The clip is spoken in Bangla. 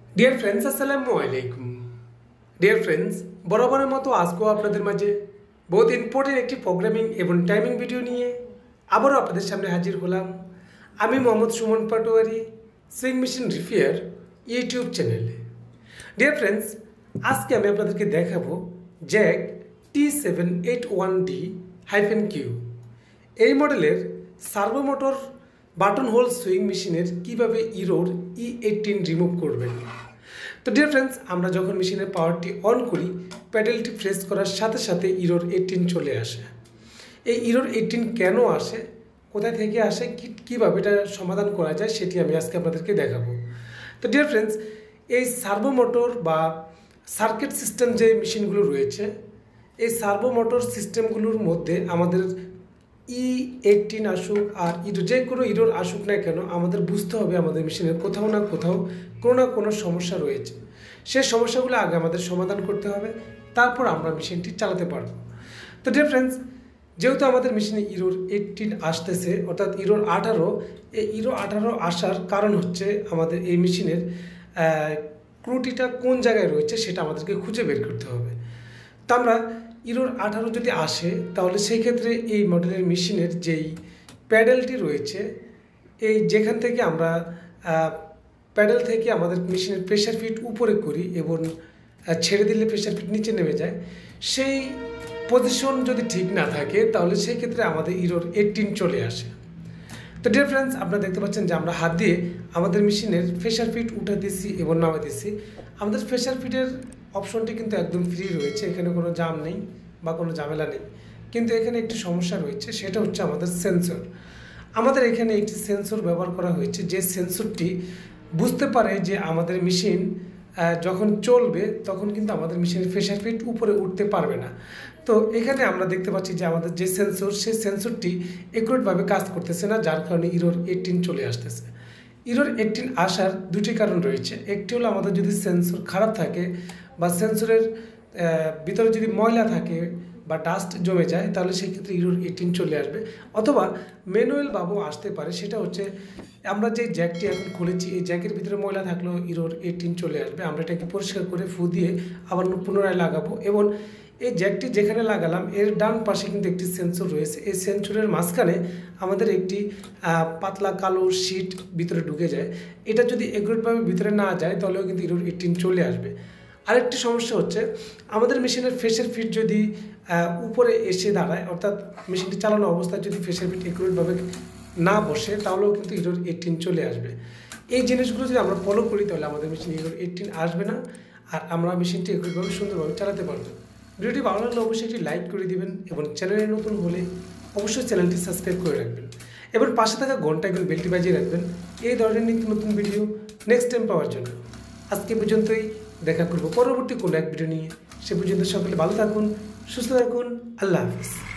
ডিয়ার ফ্রেন্ডস, আসসালামু আলাইকুম। ডিয়ার ফ্রেন্ডস, বরাবরের মতো আজকেও আপনাদের মাঝে বহুত ইম্পর্টেন্ট একটি প্রোগ্রামিং এবং টাইমিং ভিডিও নিয়ে আবারও আপনাদের সামনে হাজির হলাম। আমি Mohammad Sumon Patowari, sewing machine repair YouTube চ্যানেলে। ডিয়ার ফ্রেন্ডস, আজকে আমি আপনাদেরকে দেখাবো জ্যাক T781D-Q। এই মডেলের servo motor button hole sewing মেশিনের কীভাবে ইরোর E18 রিমুভ করবেন। তো ডিয়ার ফ্রেন্ডস, আমরা যখন মেশিনের পাওয়ারটি অন করি, প্যাডেলটি প্রেস করার সাথে সাথে ইরোর 18 চলে আসে। এই ইরোর 18 কেন আসে, কোথা থেকে আসে, কীভাবে এটা সমাধান করা যায়, সেটি আমি আজকে আপনাদেরকে দেখাবো। তো ডিয়ার ফ্রেন্ডস, এই সার্ভো মোটর বা সার্কিট সিস্টেম যে মেশিনগুলো রয়েছে, এই সার্ভো মোটর সিস্টেমগুলোর মধ্যে আমাদের E18 আসুক আর যে কোনো ইরোর আসুক না কেন, আমাদের বুঝতে হবে আমাদের মেশিনের কোথাও না কোথাও কোনো না কোনো সমস্যা রয়েছে। সেই সমস্যাগুলো আগে আমাদের সমাধান করতে হবে, তারপর আমরা মেশিনটি চালাতে পারবো। তো ডিয়ার ফ্রেন্ডস, যেহেতু আমাদের মেশিনে ইরোর 18 আসতেছে, অর্থাৎ ইরোর 18, এই ইরোর 18 আসার কারণ হচ্ছে আমাদের এই মেশিনের ত্রুটিটা কোন জায়গায় রয়েছে সেটা আমাদেরকে খুঁজে বের করতে হবে। তো আমরা ইরোর 18 যদি আসে, তাহলে সেই ক্ষেত্রে এই মডেলের মেশিনের যেই প্যাডেলটি রয়েছে, এই যেখান থেকে আমরা প্যাডেল থেকে আমাদের মেশিনের প্রেশার ফিট উপরে করি এবং ছেড়ে দিলে প্রেশার ফিট নিচে নেমে যায়, সেই পজিশন যদি ঠিক না থাকে, তাহলে সেই ক্ষেত্রে আমাদের ইরোর 18 চলে আসে। তো ডিয়ার ফ্রেন্ডস, আপনারা দেখতে পাচ্ছেন যে আমরা হাত দিয়ে আমাদের মেশিনের প্রেশার ফিট উঠে দিচ্ছি এবং নামা দিচ্ছি। আমাদের প্রেশার ফিটের অপশনটি কিন্তু একদম ফ্রি রয়েছে, এখানে কোনো জাম নেই বা কোনো ঝামেলা নেই। কিন্তু এখানে একটি সমস্যা রয়েছে, সেটা হচ্ছে আমাদের সেন্সর। আমাদের এখানে একটি সেন্সর ব্যবহার করা হয়েছে, যে সেন্সরটি বুঝতে পারে যে আমাদের মেশিন যখন চলবে তখন কিন্তু আমাদের মেশিনের প্রেশার ফিট উপরে উঠতে পারবে না। তো এখানে আমরা দেখতে পাচ্ছি যে আমাদের যে সেন্সর, সেই সেন্সরটি একুরেটভাবে কাজ করতেছে না, যার কারণে ইরোর 18 চলে আসতেছে। ইরোর 18 আসার দুটি কারণ রয়েছে। একটি হলো আমাদের যদি সেন্সর খারাপ থাকে বা সেন্সরের ভিতরে যদি ময়লা থাকে বা ডাস্ট জমে যায়, তাহলে সেই ক্ষেত্রে ইরোর 18 চলে আসবে। অথবা ম্যানুয়ালভাবেও আসতে পারে, সেটা হচ্ছে আমরা যে জ্যাকটি এখন খুলেছি, এই জ্যাকের ভিতরে ময়লা থাকলেও ইরোর 18 চলে আসবে। আমরা এটাকে পরিষ্কার করে ফু দিয়ে আবার পুনরায় লাগাবো এবং এই জ্যাকটি যেখানে লাগালাম এর ডান পাশে কিন্তু একটি সেন্সর রয়েছে। এই সেন্সরের মাঝখানে আমাদের একটি পাতলা কালো শিট ভিতরে ঢুকে যায়। এটা যদি একুরেটভাবে ভিতরে না যায়, তাহলেও কিন্তু ইরোর 18 চলে আসবে। আরেকটি সমস্যা হচ্ছে আমাদের মেশিনের প্রেশার ফিট যদি উপরে এসে দাঁড়ায়, অর্থাৎ মেশিনটি চালানো অবস্থায় যদি প্রেশার ফিট একুরেটভাবে না বসে, তাহলেও কিন্তু ইরোর 18 চলে আসবে। এই জিনিসগুলো যদি আমরা ফলো করি, তাহলে আমাদের মেশিনে ইরোর 18 আসবে না, আর আমরা মেশিনটি একুরেটভাবে সুন্দরভাবে চালাতে পারবো। ভিডিওটি ভালো লাগলে অবশ্যই একটি লাইক করে দিবেন এবং চ্যানেলে নতুন হলে অবশ্যই চ্যানেলটি সাবস্ক্রাইব করে রাখবেন এবং পাশে থাকা ঘন্টা এবং বেলটি বাজিয়ে রাখবেন এই ধরনের নিত্য নতুন ভিডিও নেক্সট টাইম পাওয়ার জন্য। আজকে পর্যন্তই, দেখা করবো পরবর্তী কোনো এক ভিডিও নিয়ে। সে পর্যন্ত সকলে ভালো থাকুন, সুস্থ থাকুন। আল্লাহ হাফিজ।